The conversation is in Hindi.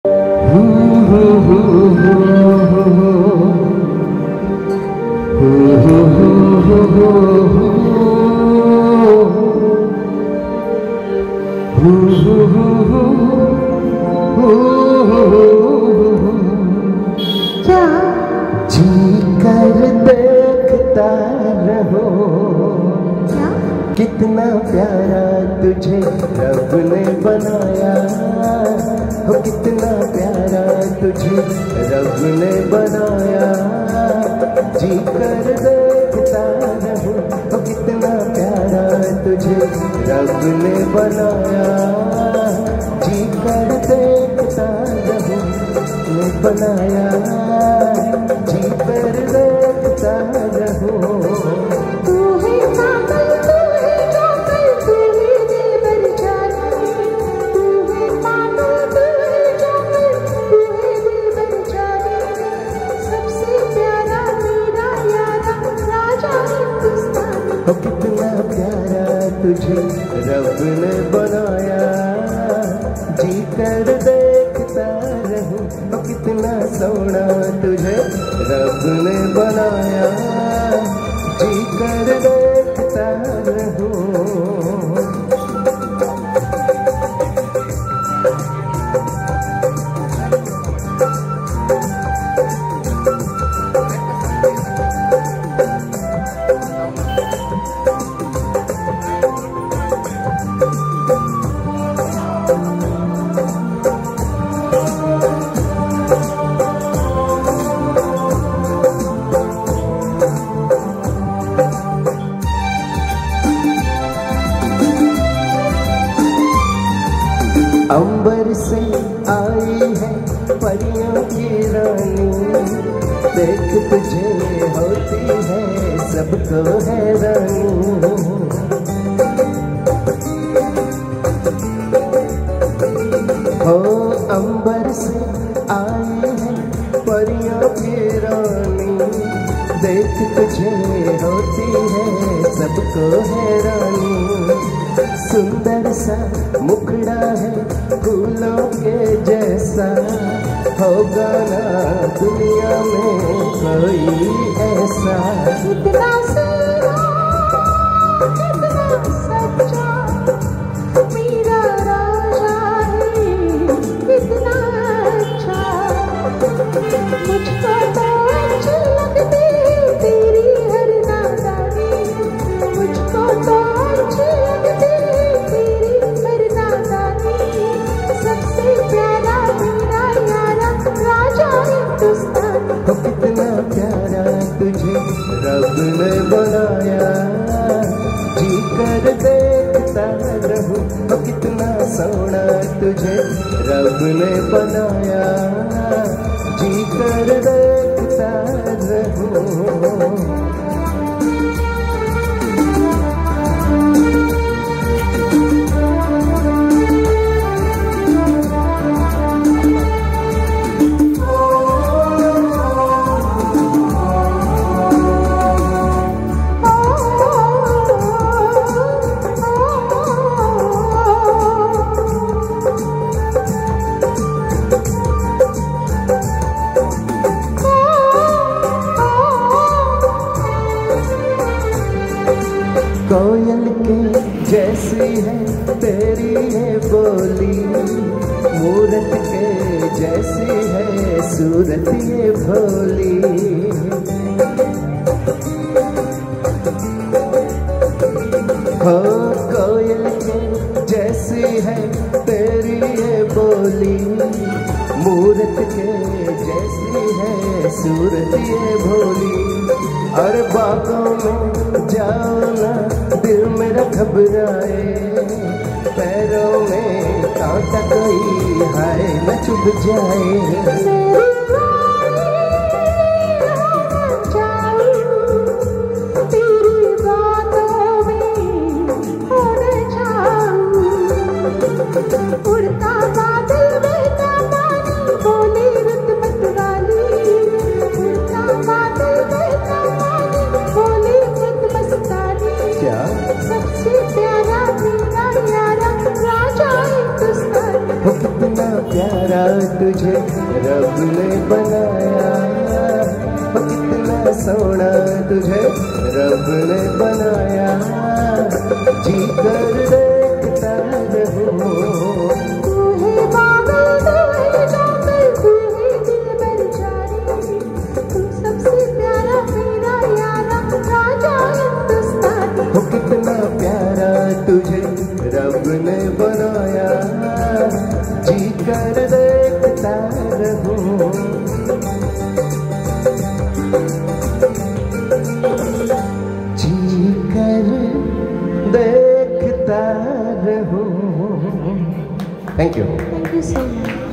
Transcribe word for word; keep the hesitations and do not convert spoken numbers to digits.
क्या जी कर देखता रहो, क्या कितना प्यारा तुझे रब ने बनाया हो, कितना प्यारा तुझे रब ने बनाया। जी कर देखता रहो, हो कितना प्यारा तुझे रब ने बनाया। जी कर देखता रहो, ने बनाया। जी कर देखता रहो। तू है पागल, तू है चौकल, तू है दिलबर जानी। तू है पागल, तू है चौकल, तू है दिलबर जानी। सबसे प्यारा मेरा यारा राजा हिंदुस्तान। हो कितना प्यारा तुझे रब ने बनाया। जी कर देखता रहूं, हो कितना सोना तुझे रब ने बनाया। जी कर देखता रहूं। अंबर से आई है परियों की रानी, देख तुझे होती है सबको हैरानी। हो अंबर से आई है परियों की रानी, देख तुझे होती है सबको हैरानी। सुंदर सा मुखड़ा है फूलों के जैसा, होगा ना दुनिया में कोई ऐसा। कितना सीधा, कितना सच्चा मेरा राजा है, कितना अच्छा। मुझको तो अच्छी लगती तेरी हर नादानी। मुझको तो अच्छी लगती तेरी हर नादानी। सबसे प्यारा मेरा यारा राजा हिंदुस्तान। हो कितना प्यारा तुझे रब ने बनाया। जी कर देखता रहूं, हो कितना सोना तुझे रब ने बनाया। जी कर देखता रहूं। कोयल के जैसी है तेरी ये बोली, मूरत के जैसी है सूरत ये भोली। हो कोयल के जैसी है तेरी ये बोली, मूरत के जैसी है सूरत ये भोली। और बागों में जाओ ना दिल मेरा घबराए, पैरों में कांटा कोई हाय न चुभ जाए। उड़ता बादल बहता पानी, बोली रुत मत वाली। उड़ता बादल बहता पानी, बोली रुत मस्तानी। क्या सबसे प्यारा मेरा यारा राजा हिंदुस्तान। हो कितना प्यारा तुझे तुझे रब ने बनाया, ओ कितना सोना तुझे रब ने बनाया, जी कर देखता रहूं। तू है पागल तू है जाकर तू है दिलबर जानी, तू सबसे प्यारा मेरा यारा राजा हिंदुस्तानी। ओ कितना प्यारा तुझे रब ने बनाया, जी कर देखता रहूं। जी कर देखता रहूं। Thank you. Thank you so much.